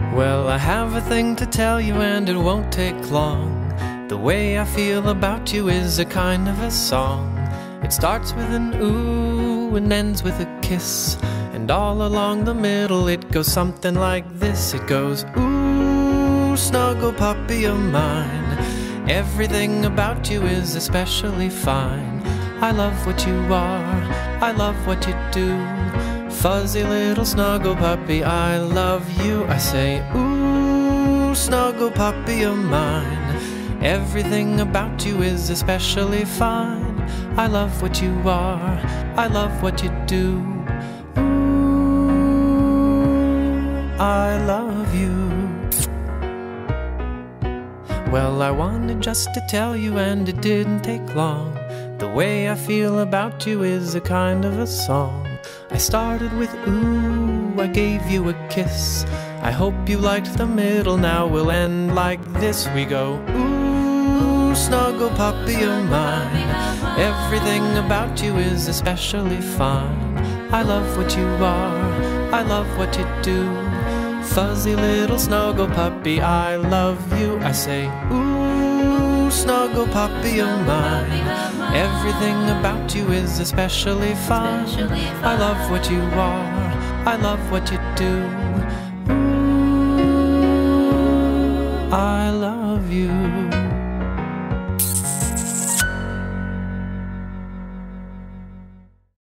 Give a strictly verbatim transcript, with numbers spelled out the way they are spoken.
Well, I have a thing to tell you and it won't take long. The way I feel about you is a kind of a song. It starts with an ooh and ends with a kiss, and all along the middle it goes something like this. It goes, ooh, snuggle puppy of mine, everything about you is especially fine. I love what you are, I love what you do. Fuzzy little snuggle puppy, I love you. I say, ooh, snuggle puppy of mine, everything about you is especially fine. I love what you are, I love what you do. Ooh, I love you. Well, I wanted just to tell you and it didn't take long. The way I feel about you is a kind of a song. I started with ooh, I gave you a kiss. I hope you liked the middle, now we'll end like this. We go, ooh, snuggle puppy of mine, everything about you is especially fine. I love what you are, I love what you do. Fuzzy little snuggle puppy, I love you. I say, ooh, snuggle puppy of mine, everything about you is especially fine. I love what you are, I love what you do. Ooh, I love you.